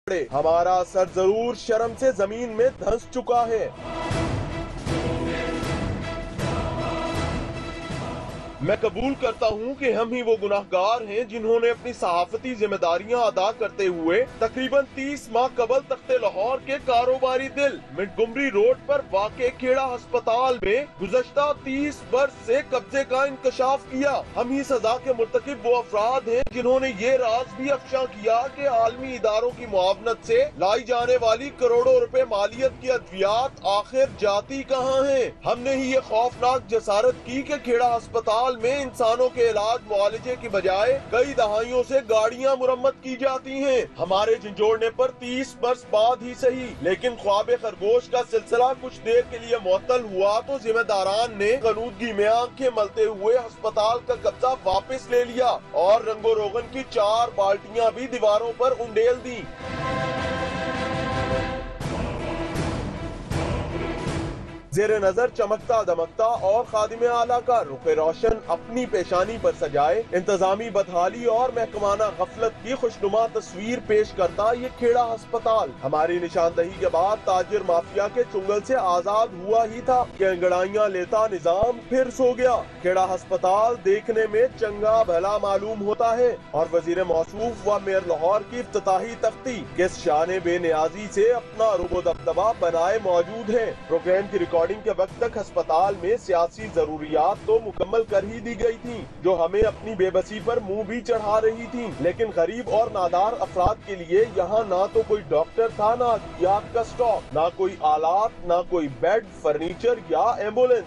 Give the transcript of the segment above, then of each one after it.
हमारा सर जरूर शर्म से जमीन में धंस चुका है। मैं कबूल करता हूं कि हम ही वो गुनाहगार हैं जिन्होंने अपनी सहाफती जिम्मेदारियां अदा करते हुए तकरीबन 30 माह कबल तख्ते लाहौर के कारोबारी दिल मिंटगोमरी रोड पर वाक़े खेड़ा अस्पताल में गुज़श्ता 30 वर्ष से कब्जे का इंकशाफ किया। हम ही सजा के मुर्तकिब वो अफराद हैं जिन्होंने ये राज भी अफशा किया कि आलमी इदारों की मुआवनत से लाई जाने वाली करोड़ों रुपए मालियत की अद्वियात आखिर जाती कहाँ है। हमने ही ये खौफनाक जसारत की कि खेड़ा अस्पताल में इंसानों के इलाज मुआलजे की बजाय कई दहाइयों से गाड़ियां मुरम्मत की जाती हैं। हमारे झंझोड़ने पर 30 वर्ष बाद ही सही, लेकिन ख्वाबे खरगोश का सिलसिला कुछ देर के लिए मुअत्तल हुआ तो जिम्मेदारान ने कानूनगी में आंखें मलते हुए अस्पताल का कब्जा वापस ले लिया और रंगो रोगन की 4 बाल्टियां भी दीवारों पर उंडेल दी। जेरे नजर चमकता दमकता और खादिम आला का रुखे रोशन अपनी पेशानी पर सजाए इंतजामी बदहाली और महकमाना गफलत की खुशनुमा तस्वीर पेश करता ये खेड़ा अस्पताल हमारी निशानदही के बाद ताजिर माफिया के चुंगल से आजाद हुआ ही था कि अंगड़ाइयां लेता निजाम फिर सो गया। खेड़ा अस्पताल देखने में चंगा भला मालूम होता है और वजीर मौसूफ व मेयर लाहौर की इफ्तिताही तख्ती किस शान बेनियाजी से अपना रुबो दबदबा बनाए मौजूद है। प्रोग्राम की रिकॉर्डिंग के वक्त तक अस्पताल में सियासी जरूरियात तो मुकम्मल कर ही दी गई थी जो हमें अपनी बेबसी पर मुंह भी चढ़ा रही थी, लेकिन गरीब और नादार अफराद के लिए यहाँ ना तो कोई डॉक्टर था, ना अद्वियात का स्टॉक, ना कोई आलात, ना कोई बेड, फर्नीचर या एम्बुलेंस।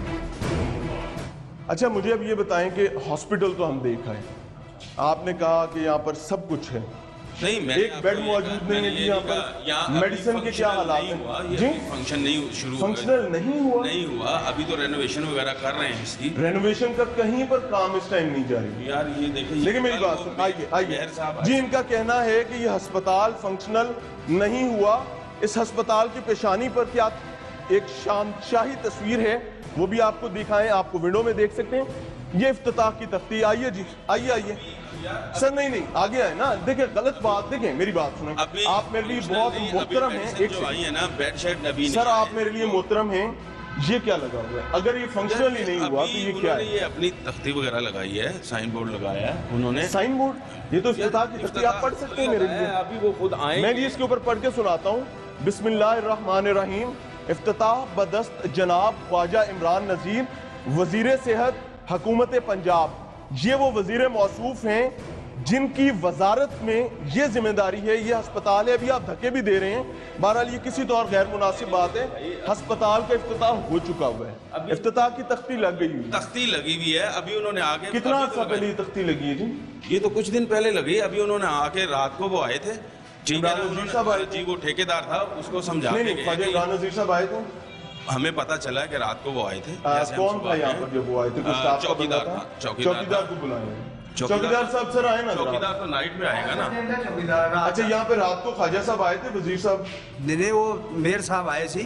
अच्छा, मुझे अब ये बताएं कि हॉस्पिटल तो हम देखा है, आपने कहा कि यहाँ पर सब कुछ है, नहीं, एक बेड मौजूद नहीं है। यहाँ पर मेडिसिन के क्या हालात हैं जी? फंक्शन नहीं शुरू फंक्शनल नहीं हुआ अभी तो रेनोवेशन वगैरह कर रहे हैं इसकी। रेनोवेशन का कहीं पर काम इस टाइम नहीं जारी यार, ये देखिए लेकिन मेरी बात सुन, आइए जी। इनका कहना है कि ये अस्पताल फंक्शनल नहीं हुआ। इस अस्पताल की पेशानी पर क्या एक शानशाही तस्वीर है, वो भी आपको दिखाएं, आपको विंडो में देख सकते हैं। ये इफ्तिताह की तख्ती। आइए जी, आइए सर। नहीं आगे आए ना, देखिए गलत बात, देखिए मेरी बात सुने, आप मेरे लिए बहुत मोहतरम हैं, एक सर आप मेरे लिए मोहतरम हैं। ये क्या लगा हुआ है? अगर ये फंक्शनल ही नहीं हुआ तो ये क्या है? ये अपनी तख्ती वगैरह लगाई है, साइन बोर्ड लगाया है उन्होंने। Sign board? ये तो इफ्तिताह की तख्ती, आप पढ़ सकते हैं मेरे लिए। अभी वो खुद आए, मैं इसके ऊपर पढ़ के सुनाता हूँ। बिस्मिल्लाहिर्रहमानिर्रहीम। इफ्तिताह बदस्त जनाब ख्वाजा इमरान नजीर, वजीर सेहत हुकूमत पंजाब। ये वो वजीर मौसूफ हैं जिनकी वजारत में ये जिम्मेदारी है, ये अस्पताल है। अभी आप धक्के भी दे रहे हैं, बहरहाल ये किसी तौर गैर मुनासिब बात है। अस्पताल का इफ्तिताह हो चुका हुआ है, इफ्तिताह की तख्ती लग गई हुई, तख्ती लगी हुई है। अभी उन्होंने आके कितना अर्सा पहले ये तख्ती लगी है जी? ये तो कुछ दिन पहले लगी। अभी उन्होंने आके रात को वो आए थे, इमरान नजीर साहब आए जी, वो ठेकेदार था, उसको समझा इमरान नजीर साहब आए थे। हमें पता चला कि रात को वो आए थे। कौन था यहाँ पर जब वो आए थे? चौकीदार था। चौकीदार को बुलाया? चौकीदार साहब सर आए ना? चौकीदार तो नाइट में आएगा ना। अच्छा, यहाँ पे रात को ख्वाजा साहब आए थे, वजीर साहब नहीं, वो मेयर साहब आए थे।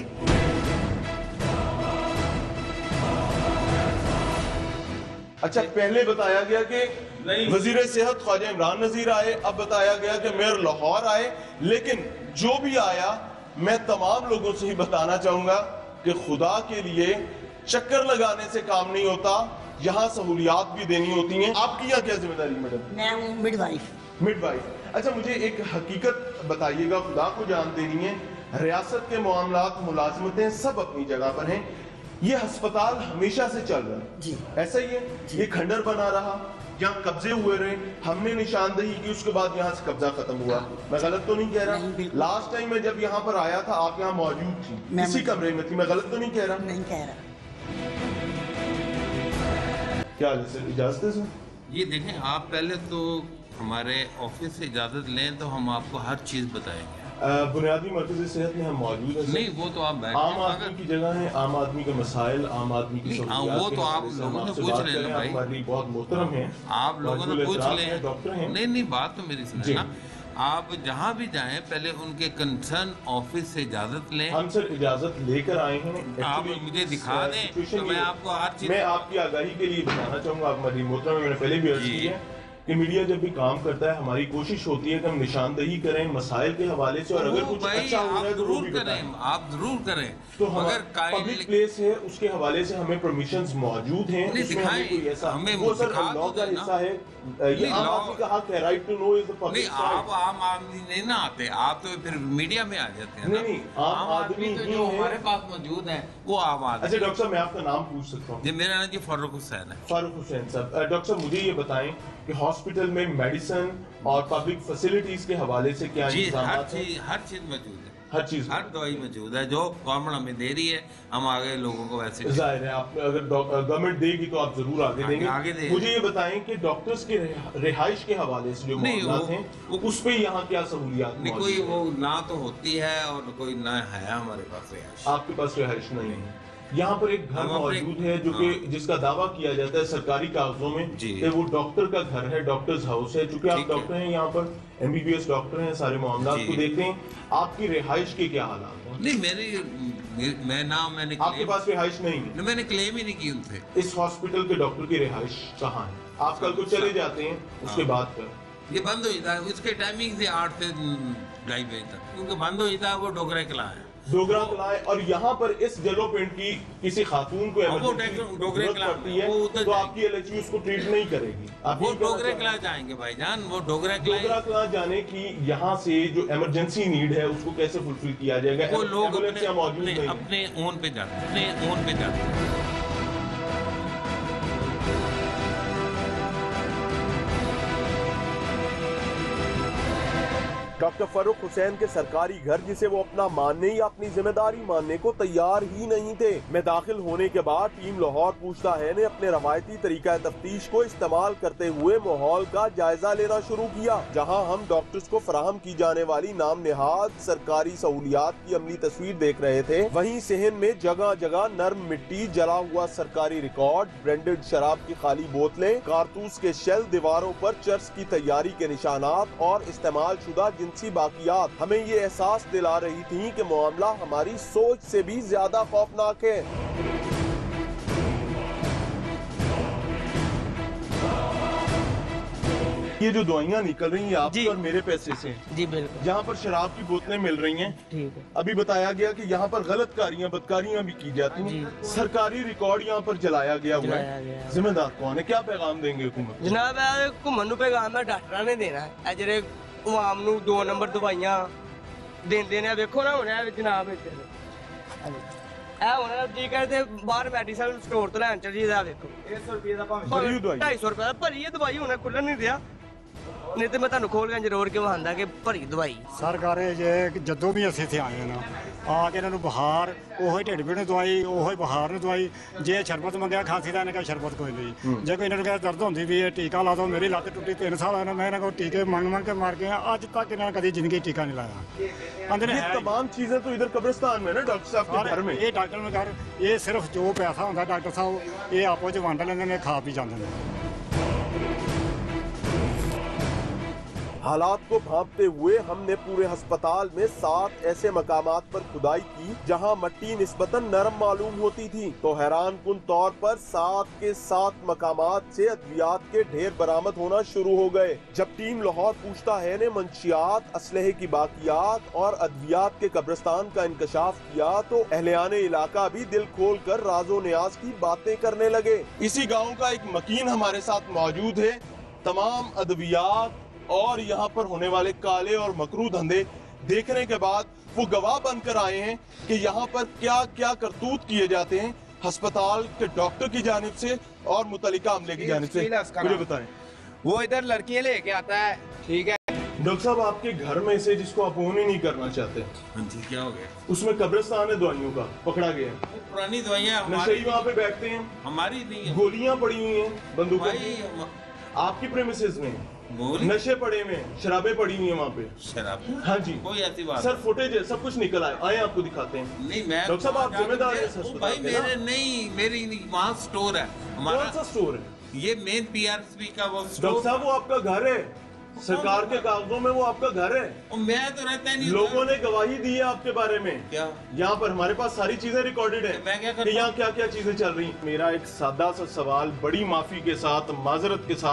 अच्छा, पहले बताया गया कि वजीर सेहत ख्वाजा इमरान नजीर आए, अब बताया गया कि मेयर लाहौर आए। लेकिन जो भी आया, मैं तमाम लोगों से ही बताना चाहूंगा कि खुदा के लिए चक्कर लगाने से काम नहीं होता, यहाँ सहूलियात भी देनी होती हैं। आपकी यहाँ क्या जिम्मेदारी मैडम? मैं हूँ मिडवाइफ। अच्छा, मुझे एक हकीकत बताइएगा, खुदा को जान देनी है। रियासत के मामलात, मुलाजमतें सब अपनी जगह पर हैं। ये अस्पताल हमेशा से चल रहा है जी, ऐसा ही है। ये खंडर बना रहा, यहाँ कब्जे हुए रहे, हमने निशानदही की, उसके बाद यहाँ से कब्जा खत्म हुआ। मैं गलत तो नहीं कह रहा? लास्ट टाइम मैं जब यहाँ पर आया था, आप यहाँ मौजूद थी, इसी कमरे में थी, मैं गलत तो नहीं कह रहा? नहीं कह रहा। क्या इजाजत है सर? ये देखें, आप पहले तो हमारे ऑफिस से इजाजत लें तो हम आपको हर चीज बताएंगे। बुनियादी मरकज़ सेहत में हम मौजूद हैं। नहीं, वो तो आप आम आदमी की जगह है, आम आदमी के मसाइल, आम आदमी की वो तो आप लोगों से पूछ लें भाई, हमारी बहुत मोहतरम है, आप लोगों से पूछ लें, डॉक्टर हैं। नहीं, बात तो मेरी सुनिए ना, आप जहाँ भी जाएं पहले उनके कंसर्न ऑफिस से इजाजत लें। हम सर इजाजत लेकर आए हैं, आप मुझे दिखा दें तो मैं आपको हर चीज, मैं आपकी आगाही के लिए बताना चाहूँगा, आप हमारी मोहतरम, मैंने पहले भी अर्ज किया कि मीडिया जब भी काम करता है हमारी कोशिश होती है कि हम निशानदही करें मसाइल के हवाले से, और अगर कुछ अच्छा हो रहा है तो वो भी बताएं। आप जरूर करें। तो अगर पब्लिक प्लेस है उसके हवाले से हमें परमिशंस मौजूद हैं, उसमें हमें कोई ऐसा वो सर लॉ का हिस्सा है, ये आम आदमी का हक है, right to know is the public. आप आम आदमी नहीं ना आते, आप तो फिर मीडिया में आ जाते हैं। नहीं, आम आदमी तो जो हमारे पास मौजूद है वो आम आदमी। अच्छा डॉक्टर साहब, मैं आपका नाम पूछ सकता हूँ? जी, मेरा नाम जी फारूक हुसैन है। फारूक हुसैन साहब, डॉक्टर साहब मुझे ये बताएं कि हॉस्पिटल में मेडिसिन और पब्लिक फैसिलिटीज के हवाले से क्या इंतजाम है? हर चीज मौजूद है, हर चीज, हर दवाई मौजूद है जो गवर्नमेंट हमें दे रही है, हम आगे लोगों को वैसे जाहिर है आप अगर गवर्नमेंट देगी तो आप जरूर आगे देंगे। मुझे ये बताएं कि डॉक्टर्स के रिहाइश के हवाले से जो मामलात हैं उस पे यहाँ क्या सहूलियात? नहीं, कोई वो ना तो होती है और कोई ना है हमारे पास रिहाइश। आपके पास रिहाइश नहीं है? यहाँ पर एक घर मौजूद है जो कि जिसका दावा किया जाता है सरकारी कागजों में कि वो डॉक्टर का घर है, डॉक्टर्स हाउस है। चूंकि आप डॉक्टर हैं, यहाँ पर MBBS डॉक्टर हैं, सारे मामला को देखते हैं, आपकी रिहाइश के क्या हालात हैं? नहीं, मैंने आपके पास रिहाइश नहीं है? मैंने क्लेम ही नहीं की उनसे। इस हॉस्पिटल के डॉक्टर की रिहाइश कहाँ है? आप कल को चले जाते हैं उसके बाद ये बंद हो जाता है, उसके टाइमिंग से 8 से 2:30 बजे तक, क्योंकि बंद हो जाता है। वो डोगरा किला है, डोगरा किला है, और यहाँ पर इस डेवलपमेंट की किसी खातून को जरूरत पड़ती है तो आपकी LHU उसको ट्रीट नहीं करेगी। वो डोगरा किला जाएंगे भाईजान, वो डोगरा किला जाने की यहाँ से जो इमरजेंसी नीड है उसको कैसे फुलफिल किया जाएगा? वो लोग मौजूद अपने ओन पे जाते। डॉक्टर फारूक हुसैन के सरकारी घर जिसे वो अपना मानने या अपनी जिम्मेदारी मानने को तैयार ही नहीं थे, में दाखिल होने के बाद टीम लाहौर पूछता है ने अपने रवायती तरीका तफ्तीश को इस्तेमाल करते हुए माहौल का जायजा लेना शुरू किया। जहां हम डॉक्टर्स को फराहम की जाने वाली नाम निहाद सरकारी सहूलियात की अमली तस्वीर देख रहे थे, वहीं सेहन में जगह जगह नर्म मिट्टी, जला हुआ सरकारी रिकॉर्ड, ब्रांडेड शराब की खाली बोतलें, कारतूस के शेल, दीवारों पर चर्च की तैयारी के निशानात और इस्तेमाल शुदा जिनसी बाकियात हमें ये एहसास दिला रही थी कि मामला हमारी सोच से भी ज्यादा खौफनाक है। ये जो दवाइयाँ निकल रही हैं आपके और मेरे पैसे से, जी बिल्कुल, यहाँ पर शराब की बोतलें मिल रही हैं, ठीक है। अभी बताया गया कि यहाँ पर गलतकारियाँ बदकारियाँ भी की जाती हैं, सरकारी रिकॉर्ड यहाँ पर जलाया गया हुआ है, जिम्मेदार कौन है? क्या पैगाम देंगे हुकूमत? जनाब घूमन नूं पैगाम डॉक्टर ने देना है, जेह्ड़े आवाम नूं 2 नंबर दवाइयां देंदे ने। देखो ना हुण जनाब जी कहते बाहर मेडिकल स्टोर तो लैन चली जाए, देखो 250 रुपए भरी दवाई हुण खुल्लन नहीं दिया, नहीं तो मैं तुहानू खोल के जरूर के वहांदा कि भरी दवाई सरकारें जे जदों भी असीं इत्थे आए ना आके इन्हां नूं बुखार ओही ढिड पीड़ नूं दवाई, ओही बुखार नूं दवाई, जे शरबत मंगया खांसी दा इन्हां कहा शरबत कोई नहीं, जे कोई इन्हां नूं दर्द होंदी भी है टीका ला दो, मेरी लत्त टुटी 3 साल होए मैं इन्हां को टीके मंग के मार के अज तक इन्हां ने कदी जिंदगी टीका नहीं लाया। अंदर ये तमाम चीजें तो इधर कब्रिस्तान में ना डॉक्टर साहब के घर में, ये डॉक्टर में घर ये सिर्फ जो पैसा होंदा डॉक्टर साहब ये आपो च वंड लैंदे ने, खा पी जांदे ने। हालात को भांपते हुए हमने पूरे अस्पताल में 7 ऐसे मकामात पर खुदाई की जहां मट्टी निस्बतन नरम मालूम होती थी, तो हैरान कुन तौर पर 7 के 7 मकामात से अद्वियात के ढेर बरामद होना शुरू हो गए। जब टीम लाहौर पूछता है ने मंशियात, असलहे की बाकियात और अद्वियात के कब्रिस्तान का इंकशाफ किया तो अहलियाने इलाका भी दिल खोल कर राजो न्याज की बातें करने लगे। इसी गाँव का एक मकीन हमारे साथ मौजूद है। तमाम अद्वियात और यहाँ पर होने वाले काले और मकरू धंधे देखने के बाद वो गवाह बनकर आए हैं कि यहाँ पर क्या क्या करतूत किए जाते हैं अस्पताल के डॉक्टर की जानिब से और मुतल्लिका अमले की जानिब से। मुझे बताएं। वो इधर लड़कियां लेके आता है, ठीक है डॉक्टर साहब, आपके घर में से जिसको आप ओन ही नहीं करना चाहते, हाँ जी, क्या हो गया? उसमें कब्रिस्तान है दवाइयों का, पकड़ा गया। पुरानी दवाइयाँ नशेई वहाँ पे बैठते हैं, हमारी नहीं है, गोलियां पड़ी हुई हैं, बंदूकें आपकी प्रेमिसेस में, नशे पड़े हुए हैं, शराबें पड़ी हुई हैं वहाँ पे। शराब? हाँ जी, कोई ऐसी बात सर फुटेज है, सब कुछ निकल आए आपको दिखाते हैं। नहीं, मैं डॉक्टर साहब आप जिम्मेदार हैं भाई, मेरे नहीं, मेरी वहाँ स्टोर है हमारा। कौन सा स्टोर है? ये मेन PRSP का वो स्टोर। डॉक्टर साहब वो आपका घर है, सरकार के कागजों में वो आपका घर है, और मैं तो रहता नहीं। लोगों ने गवाही दी है आपके बारे में। क्या? यहाँ पर हमारे पास सारी चीजें रिकॉर्डेड है, मैं क्या कि यहाँ क्या क्या चीजें चल रही। मेरा एक सादा सा सवाल बड़ी माफी के साथ, माजरत के साथ,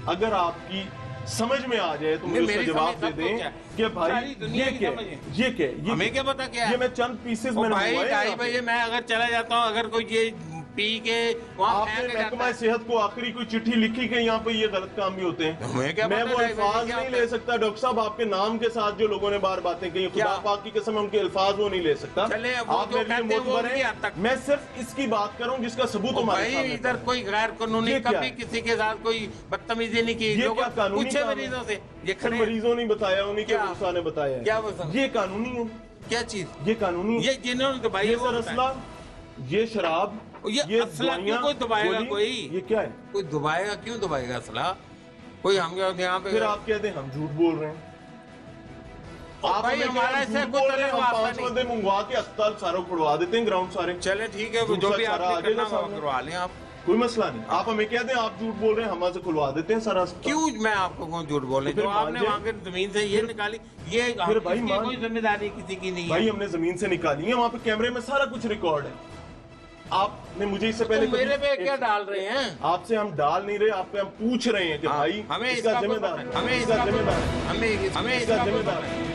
अगर आपकी समझ में आ जाए तो मुझे उसका मेरी जवाब समझ दे सबको दें क्या? कि भाई सारी दुनिया ये की क्या समझ है। ये क्या हमें क्या पता क्या है? ये मैं चंद पीसेस ओ मैंने भाई मंगवाए 2:30 यहाँ पे। बजे मैं अगर चला जाता हूँ, अगर कोई ये पी के वहाँ आपने फेंक के जाता महकमा है। सेहत को आखिरी कोई चिट्ठी लिखी कि यहाँ पे ये गलत काम भी होते हैं। हमें क्या मैं पता वो है, अल्फाज क्या नहीं पता? ले सकता डॉक्टर साहब, आपके नाम के साथ जो लोगों ने बार बातें कही, खुदा क्या? पाक की कसम, उनके अल्फाज वो नहीं ले सकता। चले, वो आप जो मेरे लिए कहते हैं वो मोतबर उनकी हैं। हद तक। मैं सिर्फ इसकी बात करूं जिसका सबूत ओ हमारे भाई सामने इधर था। कोई गैर कानूनी ये क्या कभी है? किसी के साथ कोई बदतमीजी नहीं की। ये लोगों क्या कानूनी पूछे काम है? मरीजों से, ये फिर खड़े हैं। मरीजों ने बताया, उन्हीं के क्या? मुफ्ता ने बताया है। क्या वो सब? ये कानूनी है, क्या चीज? ये कानूनी है। ये जिन्होंने दबाई ये है वो सर बताएं। असला, ये शराब, ये असला क्यों दवाइयाँ, कोई दबाएगा गोली, कोई? ये क्या है? कोई दबाएगा क्यों दबाएगा असला? कोई हम यहाँ पे फिर आप कहते हैं हम झूठ बोल रहे हैं। और भाई हमें हमारा क्या, हम इससे झूठ कोई बोल रहे हैं, तल्लुक हम वास्ता 5 नहीं। बंदे मंगवा के अस्पताल सारों खुड़वा देते हैं, ग्राउंड सारे। चले ठीक है, झूठ जो सच भी सारा आपने आ जाएगा करना वो सामने। करवा लें आप। कोई मसला नहीं। आप हमें कहते हैं आप झूठ बोल रहे हैं, हम से खुलवा देते हैं सारा अस्पताल। क्यों मैं आपको कौन झूठ बोले? तो फिर जो मान आपने जाए। वहाँ के जमीन से ये निकाली, ये फिर भाई इसकी मान- कोई जिम्मेदारी किसी की नहीं भाई है। हमने जमीन से निकाली है, वहाँ पे कैमरे में सारा कुछ रिकॉर्ड है। आपने मुझे इससे पहले तो मेरे पे कभी- क्या डाल रहे हैं? आपसे हम डाल नहीं रहे, आप पे हम पूछ रहे हैं कि भाई हमें इसका इसका जिम्मेदार कोई- है, हमें इसका इसका जिम्मेदार है, हमें इसका इसका जिम्मेदार है।